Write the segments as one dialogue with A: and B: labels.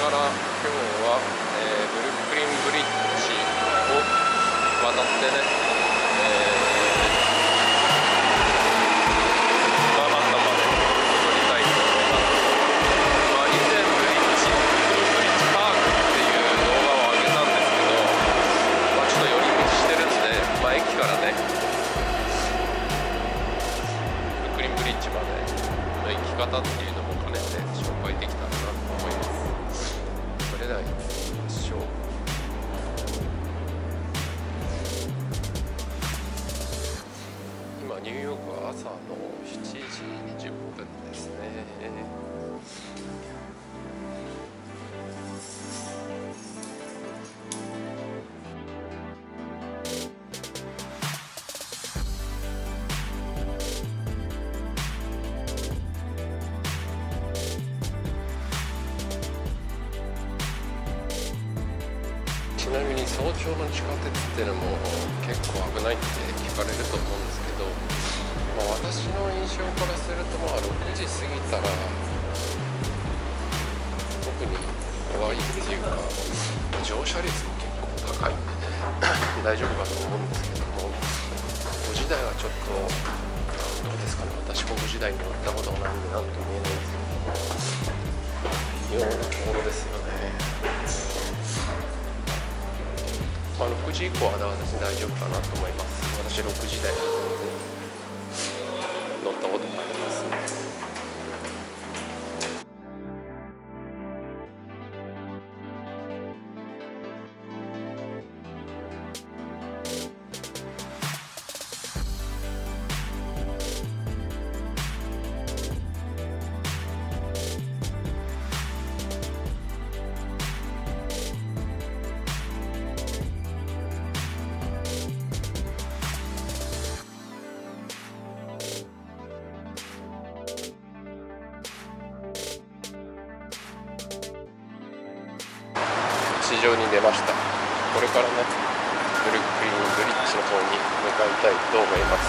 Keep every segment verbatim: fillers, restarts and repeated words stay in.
A: から今日は、えー、ブルックリンブリッジを渡ってね、えー方っていうのも兼ねて紹介できたらなと思います。それでは行ってみましょう。今ニューヨークは朝のしちじにじゅっぷんですね。ちなみに早朝の地下鉄っていうのも結構危ないって聞かれると思うんですけど、まあ、私の印象からするとまあろくじ過ぎたら特に怖いっていうか乗車率も結構高いんでね大丈夫かと思うんですけども、ごじ台はちょっとどうですかね。私もごじ台に乗ったことがないんで何とも言えないんですけども、微妙なところですよね。まあ、ろくじ以降は私大丈夫かなと思います。私ろくじ台で全然乗ったことがありますね。市場に出ました。これからねブルックリンブリッジの方に向かいたいと思います。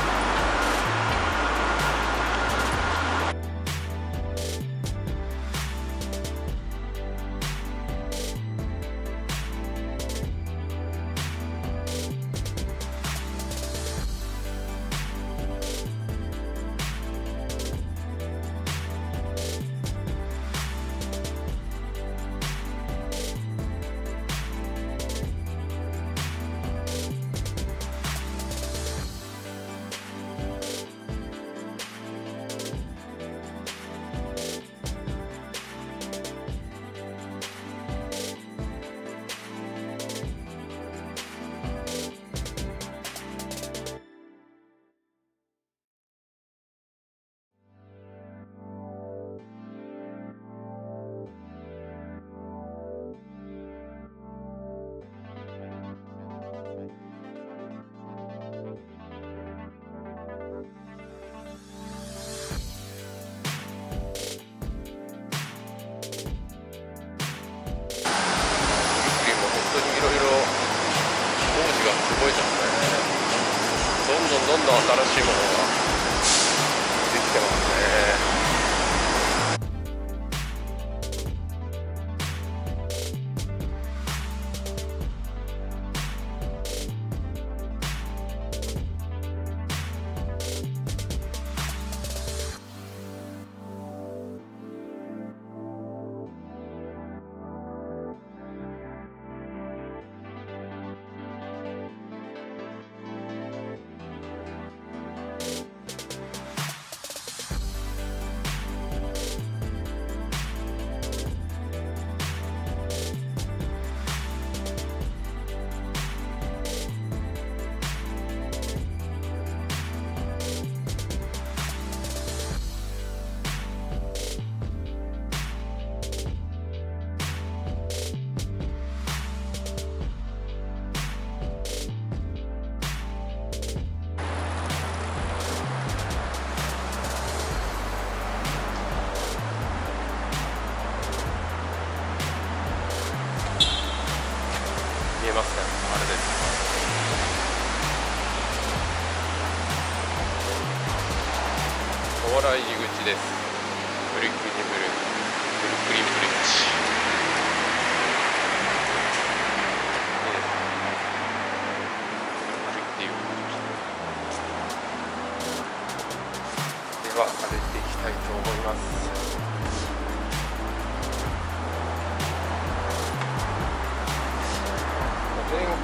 A: どんどん新しいものができてますね。見えますかね、あれです。蓬莱入り口です。ブルックリンブルブルックリンブリッジ。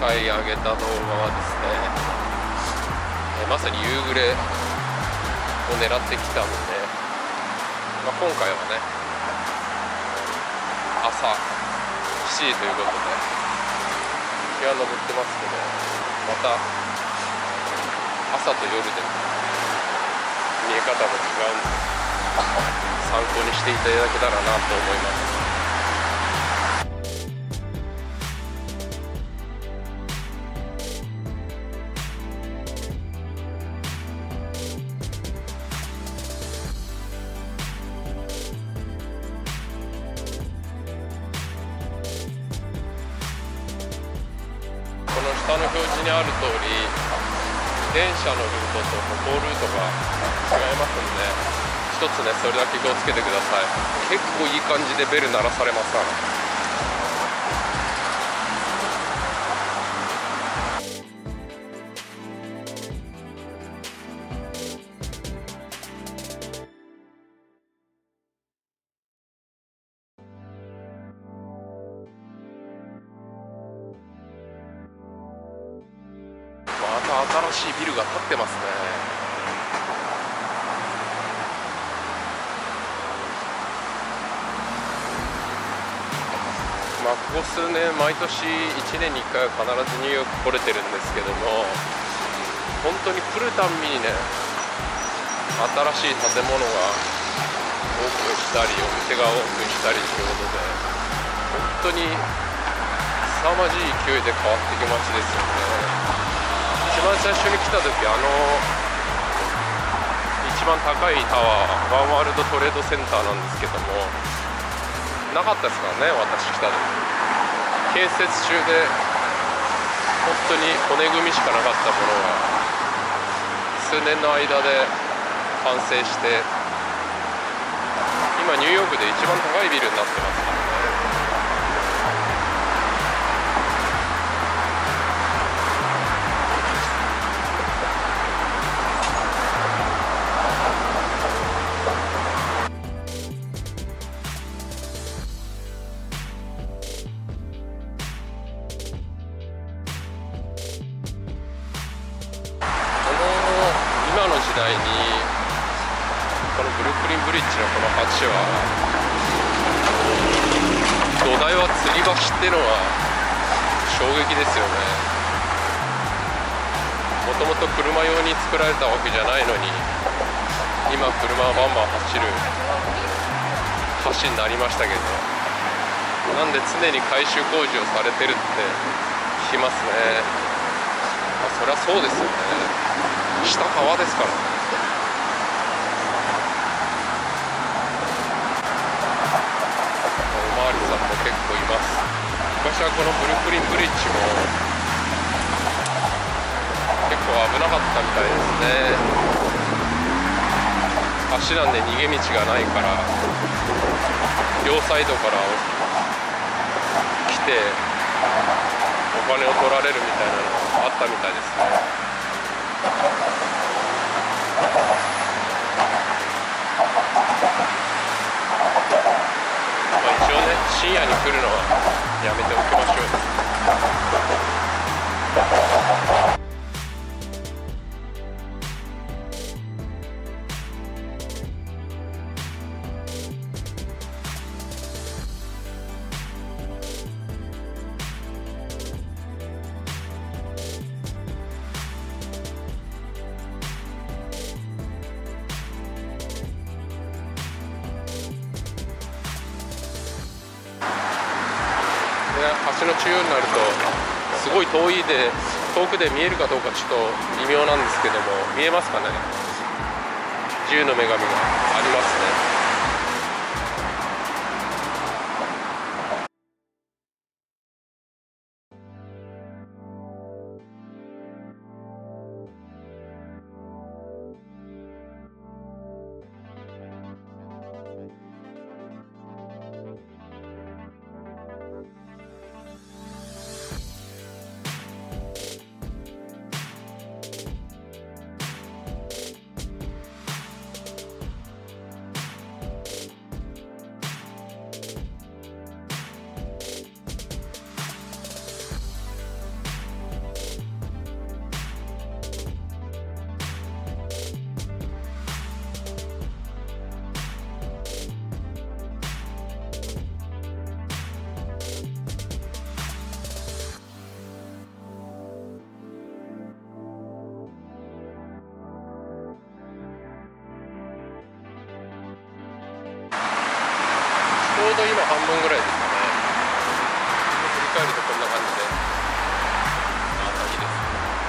A: 回上げた動画はですね、えまさに夕暮れを狙ってきたので、まあ、今回はね朝しちじということで日は昇ってますけど、また朝と夜で見え方も違うんで参考にしていただけたらなと思います。この下の表示にある通り、電車のルートと歩行ルートが違いますので、一つねそれだけ気をつけてください。結構いい感じでベル鳴らされますから。また新しいビルが建ってますね。まあここ数年毎年いちねんにいっかいは必ずニューヨーク来れてるんですけども、本当に来るたんびにね新しい建物がオープンしたりお店がオープンしたりということで、本当に凄まじい勢いで変わっていく街ですよね。一番最初に来た時、あの一番高いタワーワンワールドトレードセンターなんですけども、なかったですからね、私来た時。建設中で本当に骨組みしかなかったものが数年の間で完成して、今ニューヨークで一番高いビルになってますからね。時代にこのブルックリンブリッジのこの橋は、土台は吊り橋っていうのは衝撃ですよね。もともと車用に作られたわけじゃないのに、今車はバンバン走る橋になりましたけど、なんで常に改修工事をされてるって聞きますね。まあ、そりゃそうですよね。下川ですからね。おまわりさんも結構います。昔はこのブルックリンブリッジも結構危なかったみたいですね。橋なんで逃げ道がないから、両サイドから来てお金を取られるみたいなのがあったみたいですね。まあ一応ね、深夜に来るのはやめておきましょう。橋の中央になるとすごい遠いで遠くで見えるかどうかちょっと微妙なんですけども、見えますかね。自由の女神がありますね。 ょうど今半分ぐらいですかね。振り返るとこんな感じで、ああいいです。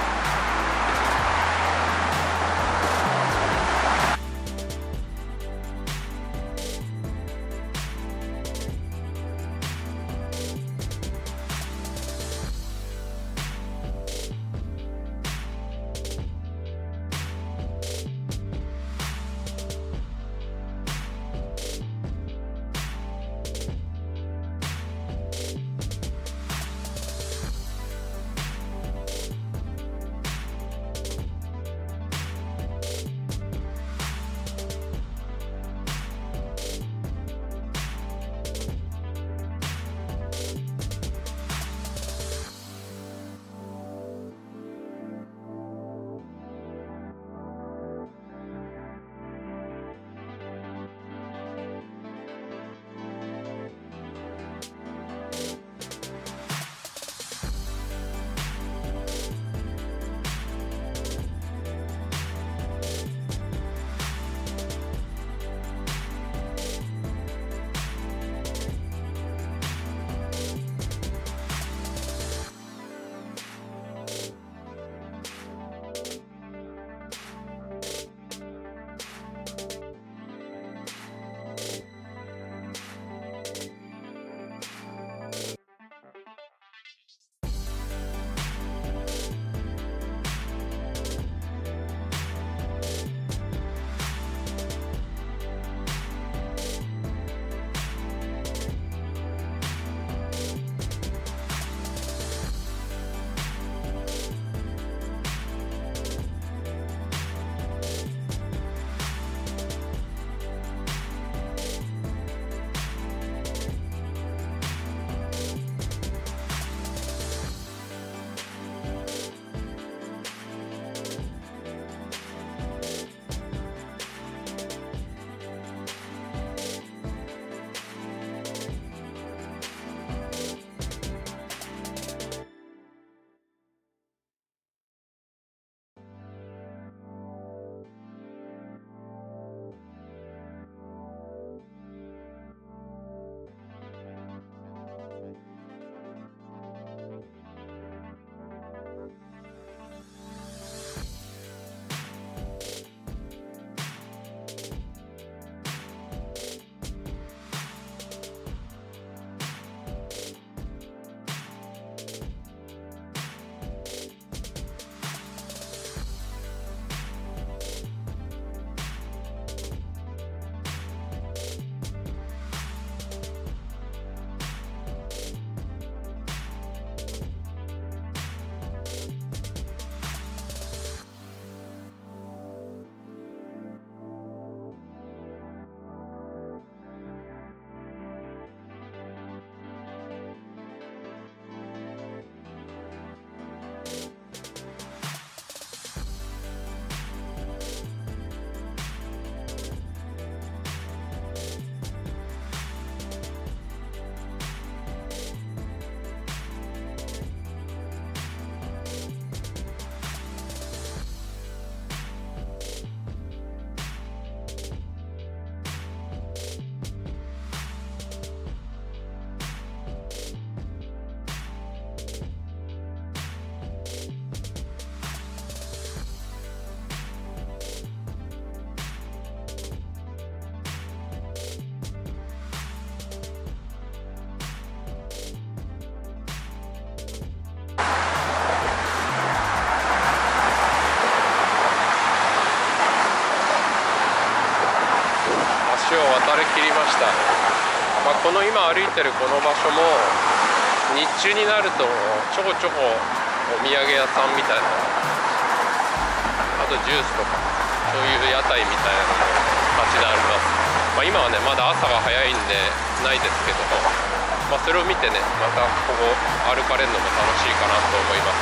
A: 橋を渡りきりました。まあ、この今歩いてるこの場所も日中になるとちょこちょこお土産屋さんみたいな、あとジュースとかそういう屋台みたいなのも立ち並びます。まあ、今はねまだ朝が早いんでないですけども、まあ、それを見てねまたここ歩かれるのも楽しいかなと思います。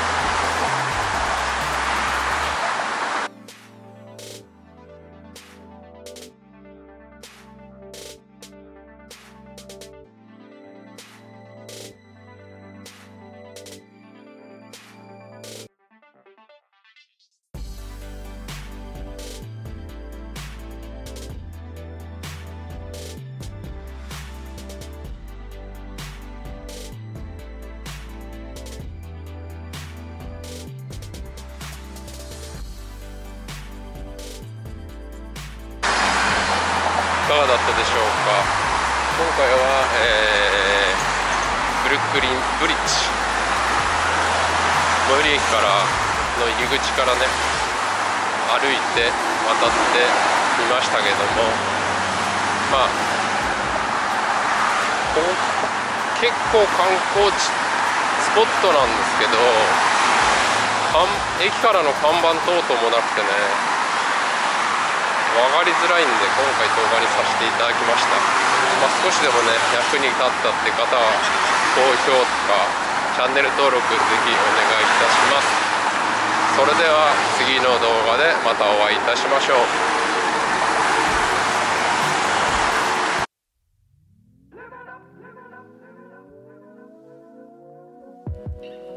A: かがだったでしょうか。今回は、えー、ブルックリンブリッジ最寄り駅からの入り口からね歩いて渡ってみましたけども、まあここ結構観光地スポットなんですけど、駅からの看板等々もなくてね分かりづらいんで、今回動画にさせていただきました。まあ、少しでもね役に立ったって方は高評価チャンネル登録ぜひお願いいたします。それでは次の動画でまたお会いいたしましょう。